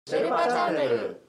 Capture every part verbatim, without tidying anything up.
シェルパチャンネル。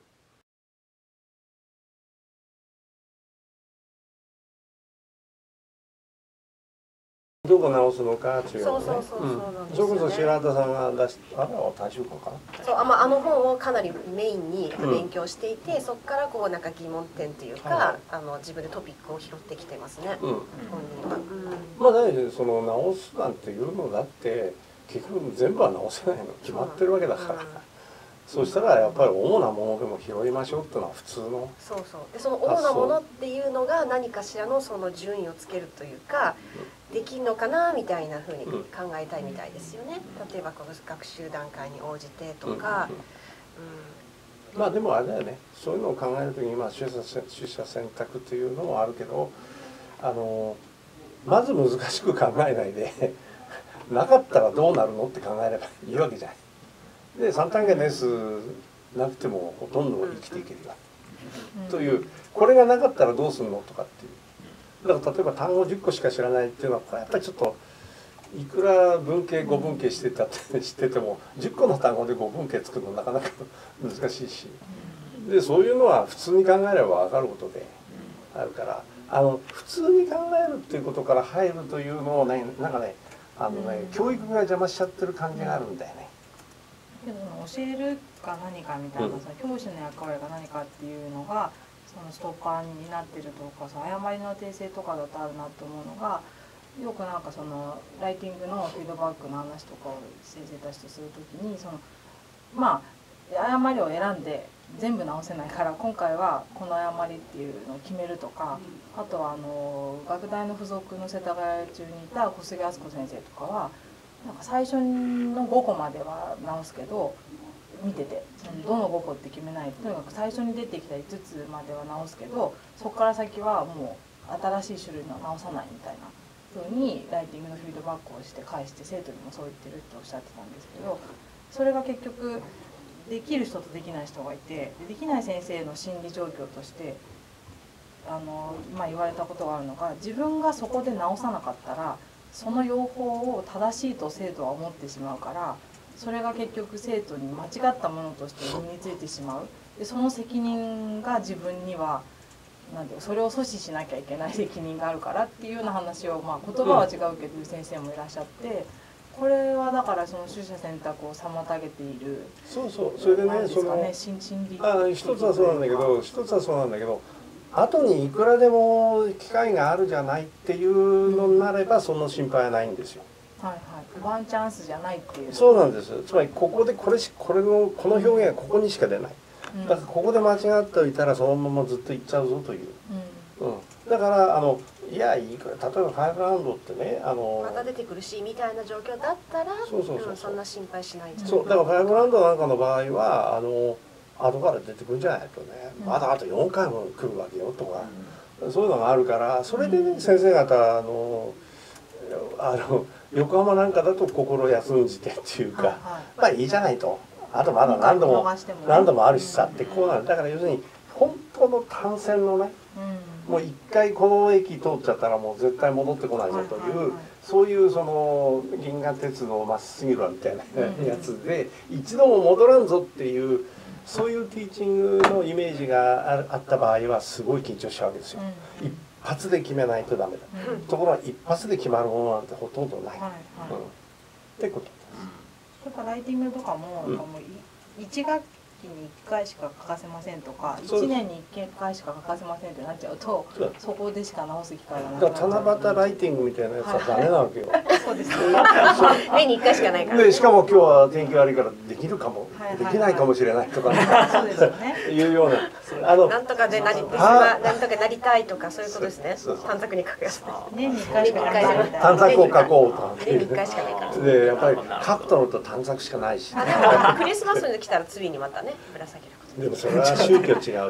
どこ直すのかっていうのね。 そうそうそうそうなんですそれよね。 こそ白畑さんが出し、あれは大衆館かな。 そう、あ、まあ、あの本をかなりメインに勉強していて、うん、そこからこうなんか疑問点というか、はい、あの自分でトピックを拾ってきてますね。うん、本人は。 うん、まあだけどその直すなんていうのだって結局全部は直せないの決まってるわけだから。うん、そしたらやっぱり主なものでも拾いましょうっていうのは普通の。 そうそう。でその主なものっていうのが何かしらのその順位をつけるというか。うん、できるのかなみたいなふうに考えたいみたいですよね。例えばこの学習段階に応じてとか。 まあでもあれだよね。そういうのを考えるときに今取捨選択というのもあるけど、あのまず難しく考えないでなかったらどうなるのって考えればいいわけじゃない。でさん単元の S なくてもほとんど生きていけるよ、というこれがなかったらどうするのとかっていう。だから例えば単語じゅっこしか知らないっていうのはこれやっぱりちょっといくら文系ご文系してたって知っててもじゅっこの単語でご文系作るのなかなか難しいし、でそういうのは普通に考えれば分かることであるから、あの普通に考えるっていうことから入るというのをね、なんかね、あのね、教育が邪魔しちゃってる感じがあるんだよね。 けど教えるか何かみたいなさ、うん、教師の役割が何かっていうのがそのストッパーになってるとかさ、誤りの訂正とかだとあるなと思うのが、よくなんかそのライティングのフィードバックの話とかを先生たちとするときに、そのまあ誤りを選んで全部直せないから今回はこの誤りっていうのを決めるとか、あとはあの学大の附属の世田谷中にいた小杉敦子先生とかはなんか最初のごこまでは直すけど。見ててそのどのごこって決めないとにかく最初に出てきたいつつまでは直すけど、そこから先はもう新しい種類のは直さないみたいな風にライティングのフィードバックをして返して生徒にもそう言ってるっておっしゃってたんですけど、それが結局できる人とできない人がいて、できない先生の心理状況としてあの、まあ、言われたことがあるのが、自分がそこで直さなかったらその用法を正しいと生徒は思ってしまうから。それが結局生徒に間違ったものとして身についてしまう。でその責任が自分にはなんていうそれを阻止しなきゃいけない責任があるからっていうような話を、まあ、言葉は違うけど先生もいらっしゃって、これはだからその取捨選択を妨げている。 そうそう、それでね、そのあ一つはそうなんだけど一つはそうなんだけど後にいくらでも機会があるじゃないっていうのになればその心配はないんですよ。 はいはい、ワンチャンスじゃないっていう。 そうなんです。つまりここでこれしこれのこの表現はここにしか出ない。だからここで間違っておいたらそのままずっといっちゃうぞという。うん。うん、だからあのいやいいか、例えばファイブラウンドってね、あのまた出てくるしみたいな状況だったら、そうそうそう、そんな心配しないじゃん。 そうだからファイブラウンドなんかの場合はあの後から出てくるんじゃないとね、まだあとよんかいも来るわけよとか、うん、そういうのがあるから、それでね先生方あのあの横浜なんかだと心休んじてっていうか、はいはい、まあいいじゃないと、あとまだ何度も何度もあるしさってこうなる。だから要するに本当の単線のね、うん、もう一回この駅通っちゃったらもう絶対戻ってこないぞという、そういうその銀河鉄道まっすぐみたいなやつで、うん、一度も戻らんぞっていうそういうティーチングのイメージがあった場合はすごい緊張しちゃうわけですよ。うん、一発で決めないとダメだ。うん、ところが一発で決まるものなんてほとんどない。はいはい、うん、ってことです。 やっぱライティングとかも、うん、もう一学期にいっかいしか書かせませんとか、いちねんにいっかいしか書かせませんってなっちゃうと、そこでしか直す機会がなくなっちゃう。 七夕ライティングみたいなやつはダメなわけよ。 そうですね。年にいっかいしかないから。 でしかも今日は天気悪いからできるかも、できないかもしれないとかいうような。 あのなんとかでなり、なんとかなりたいとかそういうことですね。短冊に書くやつ。 年にいっかいしかない。 短冊を書こうとか。 年にいっかいしかないから。 でやっぱり書くとなると短冊しかないし。 あでもクリスマスに来たら次にまたねぶら下げる。 でもそれは宗教違うし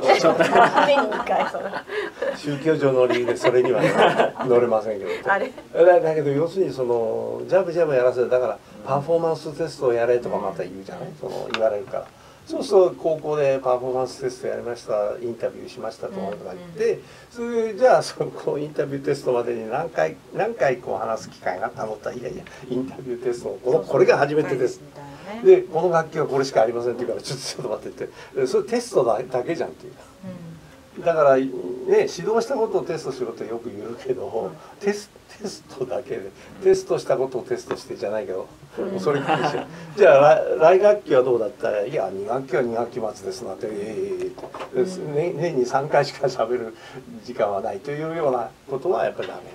宗教上の理由でそれには乗れませんけどだけど要するにそのジャブジャブやらせる、だからパフォーマンステストをやれとかまた言うじゃない、その言われるからそうすると高校でパフォーマンステストやりましたインタビューしましたとか言ってそれでじゃあそのインタビューテストまでに何回何回こう話す機会があったのっていやいやインタビューテストこのこれが初めてです。でこの楽器はこれしかありませんって言うからちょっとちょっと待ってってそれテストだだけじゃんっていう。だからね指導したことをテストしろってよく言うけどテステストだけでテストしたことをテストしてじゃないけどそれっきりしようじゃあ来学期はどうだったらいやに学期はに学期末ですなんてええー、年にさんかいしか喋る時間はないというようなことはやっぱりダメ。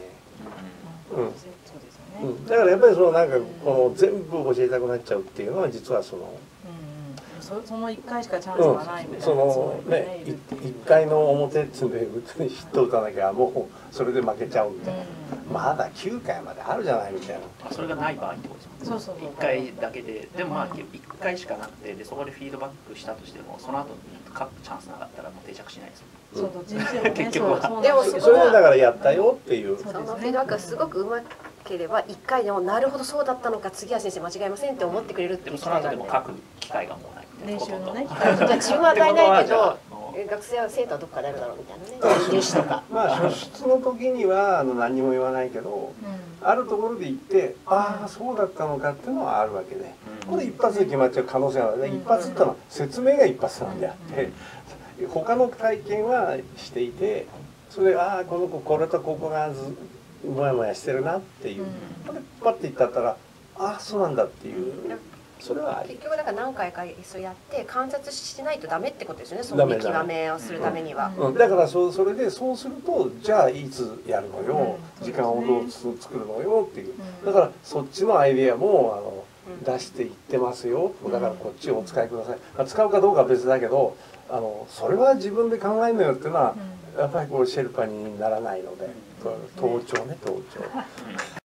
うん、だからやっぱりそのなんかこの全部教えたくなっちゃうっていうのは実はその。 そ, そのいっかいしかチャンスがないみたいな、 うん、そのねいっかいの表っつうんでヒット打たなきゃもうそれで負けちゃうみたいな、うん、まだきゅうかいまであるじゃないみたいな。 それがない場合ってことですもんね。そうそうそういっかいだけででもまあいっかいしかなくてでそこでフィードバックしたとしてもその後に勝つチャンスなかったらもう定着しないですもん、うん、そう人生もね結局はでもそれはだからやったよっていうそのフィードバックがすごくうまければいっかいでもなるほどそうだったのか次は先生間違えませんって思ってくれるっていう機会がある。 でもその後でも書く機会がもうない練習のね。 じゃあ自分は与えないけど学生は生徒はどっかであるだろうみたいなね入試とか。 まあ初出の時にはあの何にも言わないけど、うん、あるところで言ってああそうだったのかっていうのはあるわけで、うん、これ一発で決まっちゃう可能性があるね、うん、一発ってのは説明が一発なんであって、うん、他の体験はしていてそれでああこの子これとここがずもやもやしてるなっていう、うん、これパッて言ったったらああそうなんだっていう。それは結局だから何回かそうやって観察しないとダメってことですよね。その見極めをするためには。 うん、だからそそれでそうするとじゃあいつやるのよ、うん、時間をどう作るのよっていう。だからそっちのアイディアもあの、うん、出していってますよ。だからこっちをお使いください。まあ、使うかどうかは別だけど、あのそれは自分で考えるのよっていうのはやっぱりこうシェルパにならないので、盗聴ね盗聴。